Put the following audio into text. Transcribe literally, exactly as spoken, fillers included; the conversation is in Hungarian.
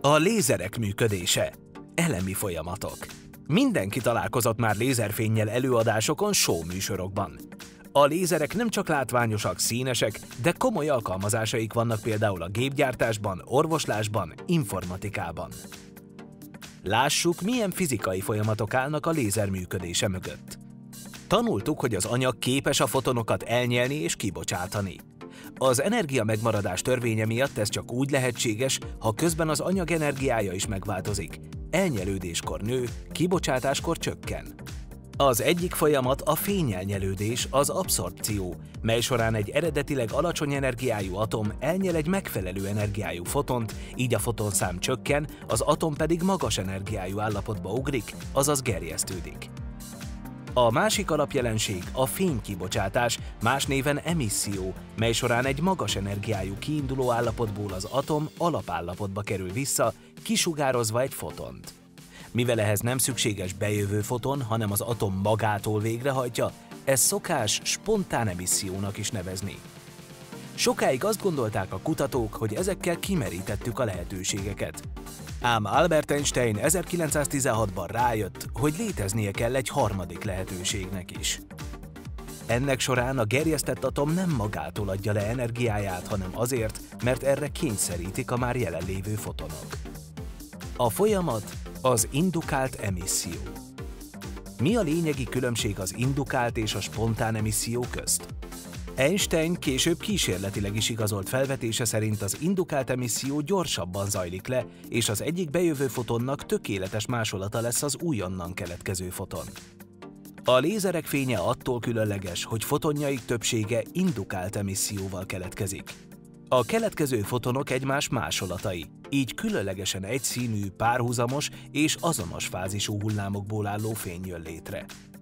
A lézerek működése. Elemi folyamatok. Mindenki találkozott már lézerfénnyel előadásokon, show műsorokban. A lézerek nem csak látványosak, színesek, de komoly alkalmazásaik vannak például a gépgyártásban, orvoslásban, informatikában. Lássuk, milyen fizikai folyamatok állnak a lézer működése mögött. Tanultuk, hogy az anyag képes a fotonokat elnyelni és kibocsátani. Az energia megmaradás törvénye miatt ez csak úgy lehetséges, ha közben az anyag energiája is megváltozik. Elnyelődéskor nő, kibocsátáskor csökken. Az egyik folyamat a fényelnyelődés, az abszorpció, mely során egy eredetileg alacsony energiájú atom elnyel egy megfelelő energiájú fotont, így a fotonszám csökken, az atom pedig magas energiájú állapotba ugrik, azaz gerjesztődik. A másik alapjelenség a fénykibocsátás, más néven emisszió, mely során egy magas energiájú kiinduló állapotból az atom alapállapotba kerül vissza, kisugározva egy fotont. Mivel ehhez nem szükséges bejövő foton, hanem az atom magától végrehajtja, ez szokás spontán emissziónak is nevezni. Sokáig azt gondolták a kutatók, hogy ezekkel kimerítettük a lehetőségeket. Ám Albert Einstein ezerkilencszáztizenhatban rájött, hogy léteznie kell egy harmadik lehetőségnek is. Ennek során a gerjesztett atom nem magától adja le energiáját, hanem azért, mert erre kényszerítik a már jelenlévő fotonok. A folyamat az indukált emisszió. Mi a lényegi különbség az indukált és a spontán emisszió közt? Einstein később kísérletileg is igazolt felvetése szerint az indukált emisszió gyorsabban zajlik le, és az egyik bejövő fotonnak tökéletes másolata lesz az újonnan keletkező foton. A lézerek fénye attól különleges, hogy fotonjaik többsége indukált emisszióval keletkezik. A keletkező fotonok egymás másolatai, így különlegesen egyszínű, párhuzamos és azonos fázisú hullámokból álló fény jön létre.